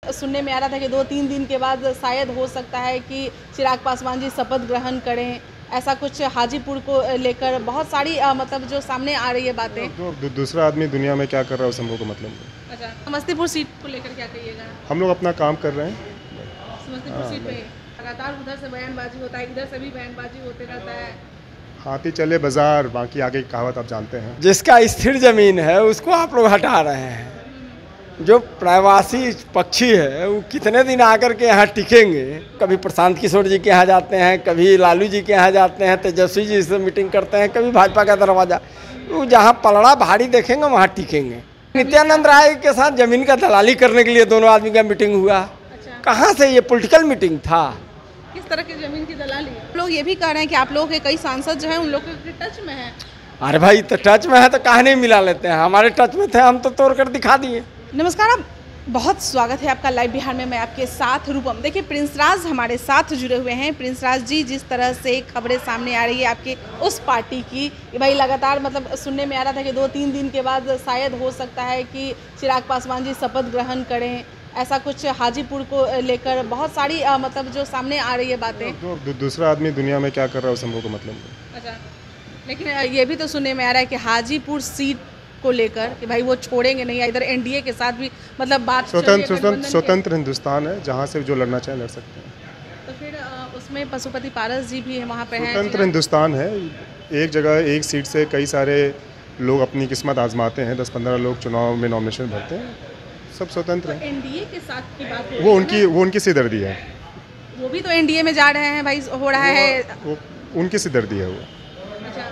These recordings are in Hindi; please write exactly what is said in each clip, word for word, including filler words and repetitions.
सुनने में आ रहा था कि दो तीन दिन के बाद शायद हो सकता है कि चिराग पासवान जी शपथ ग्रहण करें, ऐसा कुछ हाजीपुर को लेकर बहुत सारी आ, मतलब जो सामने आ रही है बातें। दू, दू, दूसरा आदमी दुनिया में क्या कर रहा है उस हमको को मतलब नहीं। अच्छा, समस्तीपुर सीट को लेकर क्या कहिएगा? हम लोग अपना काम कर रहे हैं। समस्तीपुर सीट पे लगातार उधर से बयानबाजी होता है, इधर से भी बयानबाजी होते रहता है। हाथी चले बाजार, बाकी आगे की कहावत आप जानते हैं। जिसका स्थिर जमीन है उसको आप लोग हटा रहे हैं। जो प्रवासी पक्षी है वो कितने दिन आकर के यहाँ टिकेंगे। कभी प्रशांत किशोर जी के यहाँ जाते हैं, कभी लालू जी के यहाँ जाते हैं, तेजस्वी जी से मीटिंग करते हैं, कभी भाजपा का दरवाजा। वो जहाँ पलड़ा भारी देखेंगे वहाँ टिकेंगे। नित्यानंद राय के साथ जमीन का दलाली करने के लिए दोनों आदमी का मीटिंग हुआ। अच्छा। कहाँ से ये पॉलिटिकल मीटिंग था? किस तरह की जमीन की दलाली? लोग ये भी कह रहे हैं कि आप लोगों के कई सांसद जो हैं उन लोगों के टच में हैं। अरे भाई तो टच में है तो काहे नहीं मिला लेते हैं? हमारे टच में थे, हम तो तोड़ कर दिखा दिए। नमस्कार, आप बहुत स्वागत है आपका लाइव बिहार में। मैं आपके साथ रूपम। देखिए, प्रिंस राज हमारे साथ जुड़े हुए हैं। प्रिंस राज जी, जिस तरह से खबरें सामने आ रही है आपके उस पार्टी की कि भाई लगातार मतलब सुनने में आ रहा था कि दो तीन दिन के बाद शायद हो सकता है कि चिराग पासवान जी शपथ ग्रहण करें, ऐसा कुछ हाजीपुर को लेकर बहुत सारी आ, मतलब जो सामने आ रही है बातें। दू, दू, दूसरा आदमी दुनिया में क्या कर रहा है उस हमको को मतलब नहीं। अच्छा, लेकिन ये भी तो सुनने में आ रहा है कि हाजीपुर सीट को लेकर कि भाई वो छोड़ेंगे नहीं, इधर एनडीए के साथ भी मतलब बात स्वतंत्र स्वतंत्र स्वतंत्र हिंदुस्तान है, जहाँ से जो लड़ना चाहे लड़ सकते हैं। तो फिर उसमें पशुपति पारस जी भी है वहाँ पे हैं। स्वतंत्र हिंदुस्तान है, एक जगह एक सीट से कई सारे लोग अपनी किस्मत आजमाते हैं। दस पंद्रह लोग चुनाव में नॉमिनेशन भरते हैं, सब स्वतंत्र हैं। एनडीए के साथ की बात वो उनकी वो उनकी सिरदर्दी है। वो भी तो एनडीए में जा रहे हैं भाई, हो रहा है। वो उनकी सिरदर्दी है वो। अच्छा,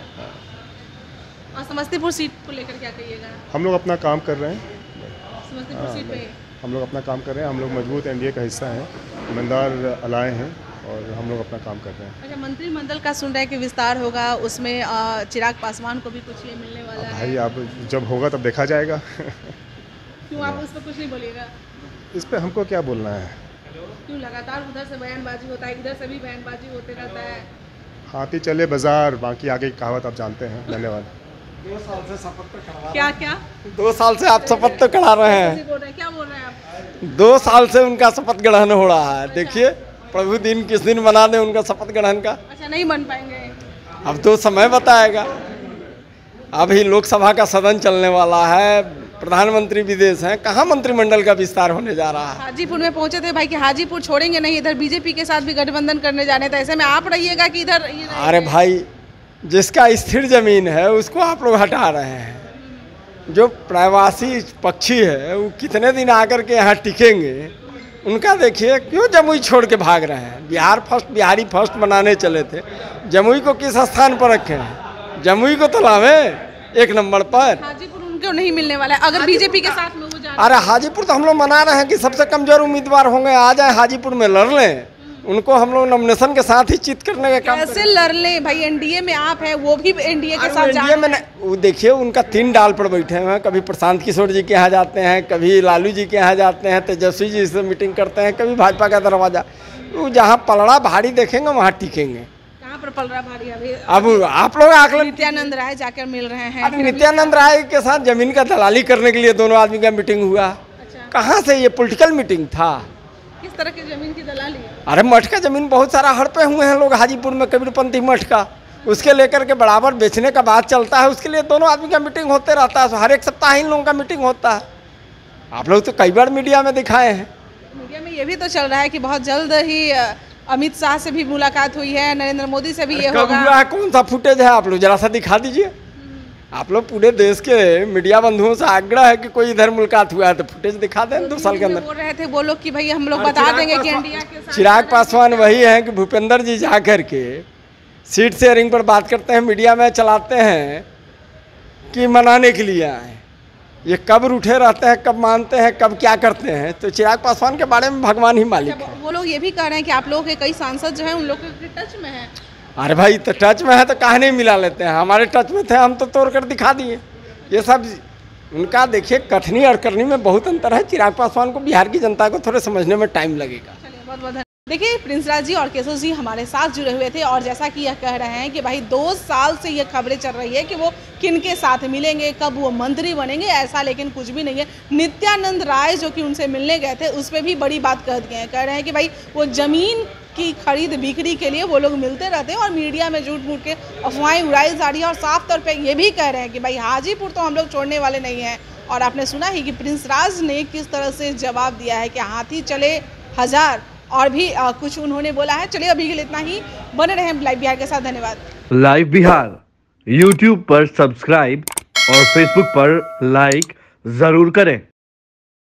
और समस्तीपुर सीट को लेकर क्या कहिएगा? हम लोग अपना काम कर रहे हैं। समस्तीपुर सीट पे हम लोग अपना काम कर रहे हैं। हम लोग मजबूत एनडीए का हिस्सा हैं, ईमानदार अलाए हैं और हम लोग अपना काम कर रहे हैं। अच्छा, मंत्रिमंडल का सुन रहे हैं कि विस्तार होगा, उसमें चिराग पासवान को भी कुछ ये मिलने वाला है। भाई अब जब होगा तब देखा जाएगा। क्यों आप उस पर कुछ नहीं बोलिएगा? इस पे हमको क्या बोलना है? क्यों लगातार उधर से बयानबाजी होता है, इधर से भी बयानबाजी होते रहता है। हाथी चले बाजार, बाकी आगे की कहावत आप जानते हैं। धन्यवाद। दो साल से शपथ तो करा क्या क्या दो साल से आप शपथ तो करा रहे हैं। बोल रहे हैं क्या बोल रहे हैं आप? दो साल से उनका शपथ ग्रहण हो रहा है। देखिए, प्रभु दिन किस दिन मना दे उनका शपथ ग्रहण का। अच्छा, नहीं बन पाएंगे? अब तो समय बताएगा। अभी लोकसभा का सदन चलने वाला है, प्रधानमंत्री विदेश हैं, कहाँ मंत्रिमंडल का विस्तार होने जा रहा है। हाजीपुर में पहुंचे थे भाई कि हाजीपुर छोड़ेंगे नहीं, इधर बीजेपी के साथ भी गठबंधन करने जाने थे। ऐसे में आप रहिएगा कि इधर? अरे भाई, जिसका स्थिर जमीन है उसको आप लोग हटा रहे हैं। जो प्रवासी पक्षी है वो कितने दिन आकर के यहाँ टिकेंगे। उनका देखिए, क्यों जमुई छोड़ के भाग रहे हैं। बिहार फर्स्ट, बिहारी फर्स्ट बनाने चले थे, जमुई को किस स्थान पर रखे हैं? जमुई को तो लावे एक नंबर पर। हाजीपुर उनको नहीं मिलने वाला है अगर बीजेपी के साथ में वो जा। अरे हाजीपुर तो हम लोग मना रहे हैं कि सबसे कमजोर उम्मीदवार होंगे, आ जाए हाजीपुर में लड़ लें। उनको हम लोग नॉमिनेशन के साथ ही चित करने का काम। कैसे लड़ लें भाई? एनडीए में आप हैं, वो भी एनडीए के साथ जा एनडीए में वो देखिए, उनका तीन डाल पर बैठे हुए हैं। कभी प्रशांत किशोर जी के यहाँ जाते हैं, कभी लालू जी के यहाँ जाते हैं, तेजस्वी जी से मीटिंग करते हैं, कभी भाजपा का दरवाजा। वो जहाँ पलड़ा भारी देखेंगे वहाँ टिकेंगे। कहाँ पर पल रहा भारी? अभी अब आप लोग आकलन। नित्यानंद राय जाकर मिल रहे हैं। अब नित्यानंद राय के साथ जमीन का दलाली करने के लिए दोनों आदमी का मीटिंग हुआ। अच्छा, कहाँ से ये पॉलिटिकल मीटिंग था? किस तरह की जमीन की दलाली? अरे मठ का जमीन बहुत सारा हड़पे हुए हैं लोग हाजीपुर में, कबीरपंथी मठ का, उसके लेकर के बराबर बेचने का बात चलता है। उसके लिए दोनों आदमी का मीटिंग होते रहता है, हर एक सप्ताह इन लोगों का मीटिंग होता है। आप लोग तो कई बार मीडिया में दिखाए हैं। मीडिया में ये भी तो चल रहा है कि बहुत जल्द ही अमित शाह से भी मुलाकात हुई है, नरेंद्र मोदी से भी ये कब होगा। हुआ है? कौन सा फुटेज है? आप लोग जरा सा दिखा दीजिए। आप लोग पूरे देश के मीडिया बंधुओं से आग्रह है कि कोई इधर मुलाकात हुआ है तो फुटेज दिखा दें दो साल के अंदर। बोल रहे थे वो लोग कि भाई हम लोग बता देंगे कि इंडिया के साथ। चिराग पासवान वही है कि भूपेंद्र जी जा कर के सीट शेयरिंग पर बात करते हैं, मीडिया में चलाते हैं कि मनाने के लिए आए। ये कब रूठे रहते हैं, कब मानते हैं, कब क्या करते हैं, तो चिराग पासवान के बारे में भगवान ही मालिक है। वो लोग ये भी कह रहे हैं कि आप लोगों के कई सांसद जो हैं उन लोगों के टच में हैं। अरे भाई तो टच में है तो काहे नहीं मिला लेते हैं? हमारे टच में थे, हम तो तोड़ कर दिखा दिए। ये सब उनका देखिए, कथनी और करनी में बहुत अंतर है। चिराग पासवान को बिहार की जनता को थोड़े समझने में टाइम लगेगा। चलिए, बहुत बहुत देखिए प्रिंस राज जी और केशव जी हमारे साथ जुड़े हुए थे और जैसा कि यह कह रहे हैं कि भाई दो साल से ये खबरें चल रही है कि वो किनके साथ मिलेंगे, कब वो मंत्री बनेंगे, ऐसा लेकिन कुछ भी नहीं है। नित्यानंद राय जो कि उनसे मिलने गए थे उस पर भी बड़ी बात कह दिए हैं, कह रहे हैं कि भाई वो ज़मीन की खरीद बिक्री के लिए वो लोग मिलते रहते हैं और मीडिया में झूठ मूठ के अफवाहें उड़ाई जा रही है और साफ तौर पर ये भी कह रहे हैं कि भाई हाजीपुर तो हम लोग छोड़ने वाले नहीं हैं। और आपने सुना ही कि प्रिंस राज ने किस तरह से जवाब दिया है कि हाथी चले हजार और भी आ, कुछ उन्होंने बोला है। चलिए अभी के लिए इतना ही, बने रहें लाइव बिहार के साथ। धन्यवाद। लाइव बिहार यूट्यूब पर सब्सक्राइब और फेसबुक पर लाइक जरूर करें।